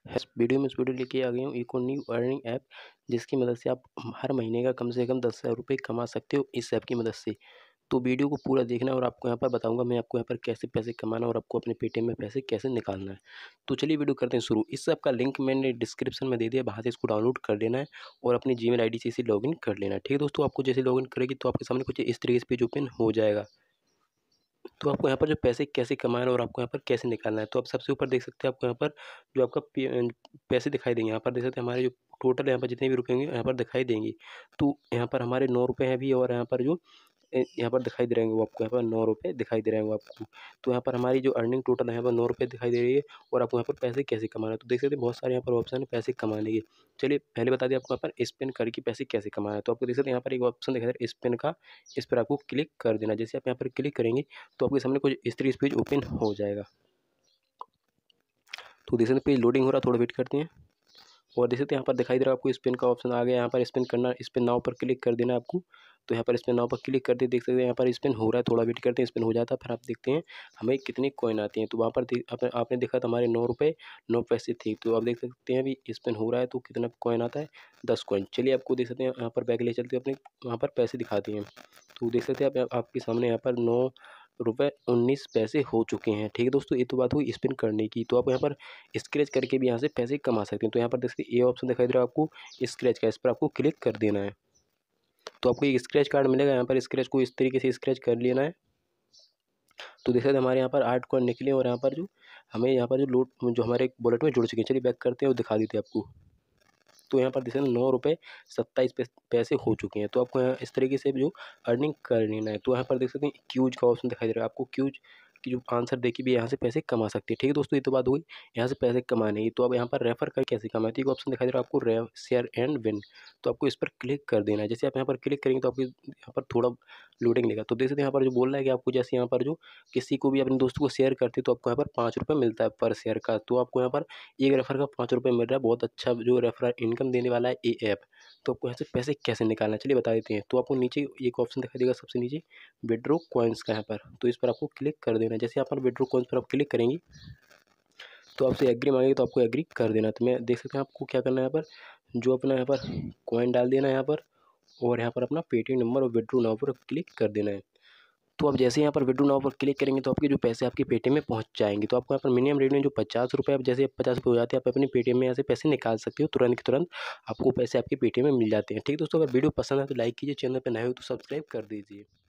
इस वीडियो लेके आ गया हूँ एक और न्यू अर्निंग ऐप, जिसकी मदद से आप हर महीने का कम से कम 10,000 रुपये कमा सकते हो इस ऐप की मदद से। तो वीडियो को पूरा देखना और आपको यहाँ पर बताऊंगा मैं आपको यहाँ पर कैसे पैसे कमाना और आपको अपने पेटीएम में पैसे कैसे निकालना है। तो चलिए वीडियो करते हैं शुरू। इस ऐप का लिंक मैंने डिस्क्रिप्शन में दे दिया, वहाँ से इसको डाउनलोड कर लेना है और अपनी जीमेल आईडी से इसे लॉगिन कर लेना है। ठीक है दोस्तों, आपको जैसे लॉगिन करेगी तो आपके सामने कुछ इस तरीके से पेज ओपन हो जाएगा। तो आपको यहाँ पर जो पैसे कैसे कमाना है और आपको यहाँ पर कैसे निकालना है, तो आप सबसे ऊपर देख सकते हैं आपको यहाँ पर जो आपका पैसे दिखाई देंगे। यहाँ पर देख सकते हैं हमारे जो टोटल यहाँ पर जितने भी रुपए होंगे यहाँ पर दिखाई देंगे। तो यहाँ पर हमारे 9 रुपये हैं भी और यहाँ पर जो यहाँ पर दिखाई दे रहे होंगे वो आपको, यहाँ पर 9 रुपये दिखाई दे रहे होंगे आपको। तो यहाँ पर हमारी जो अर्निंग टोटल है यहाँ पर 9 रुपये दिखाई दे रही है और आपको यहाँ पर पैसे कैसे कमाना है। तो देख सकते हैं बहुत सारे यहाँ पर ऑप्शन है पैसे कमाने के। चलिए पहले बता दिया आपको यहाँ पर स्पिन करके पैसे कैसे कमाना है। तो आपको देख सकते हैं यहाँ पर एक ऑप्शन दिखाई दे रहा है स्पिन का, इस पर आपको क्लिक कर देना। जैसे आप यहाँ पर क्लिक करेंगे तो आपके सामने कुछ इस तरीके से पेज ओपन हो जाएगा। तो देख सकते हैं पेज लोडिंग हो रहा है, थोड़ा वेट करते हैं। और देख सकते हैं यहाँ पर दिखाई दे रहा है आपको स्पिन का ऑप्शन आ गया। यहाँ पर स्पिन करना, स्पिन नाउ पर क्लिक कर देना है आपको। तो यहाँ पर स्पिन नाउ पर क्लिक करते देख सकते हैं यहाँ पर स्पिन हो रहा है, थोड़ा वेट करते हैं स्पिन हो जाता है, फिर आप देखते हैं हमें कितनी कॉइन आती हैं। तो वहाँ पर आपने देखा था हमारे 9 रुपये 9 पैसे थे। तो आप देख सकते हैं अभी स्पिन हो रहा है तो कितना कॉइन आता है, 10 कॉइन। चलिए आपको देख सकते हैं यहाँ पर बैक ले चलते अपने वहाँ पर पैसे दिखाते हैं। तो देख सकते हैं आपके सामने यहाँ पर 9 रुपये 19 पैसे हो चुके हैं। ठीक है दोस्तों, ये तो बात हुई स्पिन करने की। तो आप यहाँ पर स्क्रैच करके भी यहाँ से पैसे कमा सकते हैं। तो यहाँ पर देखिए ये ऑप्शन दिखाई दे रहा है आपको स्क्रैच का, इस पर आपको क्लिक कर देना है। तो आपको एक स्क्रैच कार्ड मिलेगा, यहाँ पर स्क्रैच को इस तरीके से स्क्रैच कर लेना है। तो देख सकते हैं हमारे यहाँ पर 8 कॉइन निकले और यहाँ पर जो हमें यहाँ पर जो हमारे वॉलेट में जुड़ चुके हैं। चलिए बैक करते हैं और दिखा देते हैं आपको। तो यहाँ पर देख सकते हैं 9 रुपये 27 पैसे हो चुके हैं। तो आपको यहाँ इस तरीके से जो अर्निंग कर लेना है। तो यहाँ पर देख सकते हैं क्यूज का ऑप्शन दिखाई दे रहा है आपको, क्यूज की जो आंसर देके भी यहाँ से पैसे कमा सकते हैं। ठीक है दोस्तों, ये तो बात हुई यहाँ से पैसे कमाने की। तो अब यहाँ पर रेफर कर कैसे कमाते हैं, ऑप्शन दिखाई दे रहा है आपको रेफ शेयर एंड विन। तो आपको इस पर क्लिक कर देना है। जैसे आप यहाँ पर क्लिक करेंगे तो आपको यहाँ पर थोड़ा लोडिंग लेगा। तो देख सकते हैं यहाँ पर जो बोल रहा है कि आपको जैसे यहाँ पर जो किसी को भी अपने दोस्तों को शेयर करते तो आपको यहाँ पर 5 रुपये मिलता है पर शेयर का। तो आपको यहाँ पर एक रेफर का 5 रुपये मिल रहा है, बहुत अच्छा जो रेफर इनकम देने वाला है ये ऐप। तो आपको यहाँ से पैसे कैसे निकालना है चलिए बता देते हैं। तो आपको नीचे एक ऑप्शन दिखाई देगा सबसे नीचे विड्रॉ कॉइन्स का, यहाँ पर तो इस पर आपको क्लिक कर देना है। जैसे यहाँ पर विड्रॉ कॉइन्स पर आप क्लिक करेंगे तो आपसे एग्री मांगेगी तो आपको एग्री कर देना। तो मैं देख सकते हैं आपको क्या करना है, यहाँ पर जो अपना यहाँ पर कॉइन डाल देना है यहाँ पर, और यहाँ पर अपना पेटीएम नंबर और विड्रॉ नाउ पर क्लिक कर देना है। तो आप जैसे यहाँ पर विड्रॉ नाउ पर क्लिक करेंगे तो आपके जो पैसे आपके पेटीएम में पहुँच जाएंगे। तो आपको यहाँ पर मिनिमम रेट में जो 50 रुपये, आप जैसे 50 रुपये हो जाते हैं आप अपने पेटीएम में यहाँ से पैसे निकाल सकते हो तुरंत के तुरंत, आपको पैसे आपके पेटीएम में मिल जाते हैं। ठीक है दोस्तों, अगर वीडियो पसंद है तो लाइक कीजिए, चैनल पर नए हो तो सब्सक्राइब कर दीजिए।